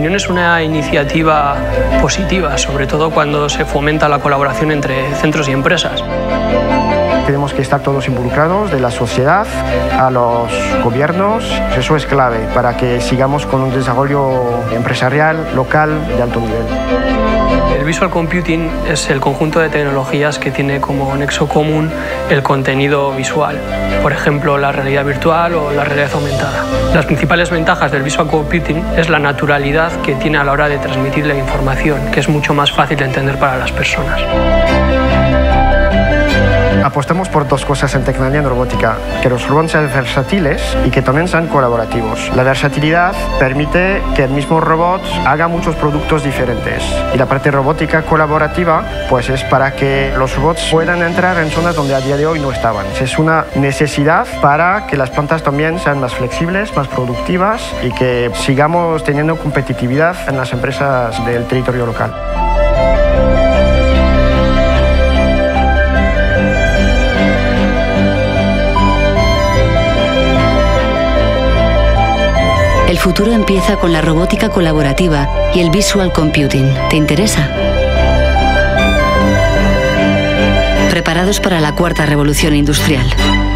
opinión es una iniciativa positiva, sobre todo cuando se fomenta la colaboración entre centros y empresas. Tenemos que estar todos involucrados, de la sociedad a los gobiernos. Eso es clave para que sigamos con un desarrollo empresarial, local, de alto nivel. El Visual Computing es el conjunto de tecnologías que tiene como nexo común el contenido visual, por ejemplo, la realidad virtual o la realidad aumentada. Las principales ventajas del Visual Computing es la naturalidad que tiene a la hora de transmitir la información, que es mucho más fácil de entender para las personas. Apostamos por dos cosas en tecnología y en robótica, que los robots sean versátiles y que también sean colaborativos. La versatilidad permite que el mismo robot haga muchos productos diferentes. Y la parte robótica colaborativa pues es para que los robots puedan entrar en zonas donde a día de hoy no estaban. Es una necesidad para que las plantas también sean más flexibles, más productivas y que sigamos teniendo competitividad en las empresas del territorio local. El futuro empieza con la robótica colaborativa y el Visual Computing. ¿Te interesa? Preparados para la cuarta revolución industrial.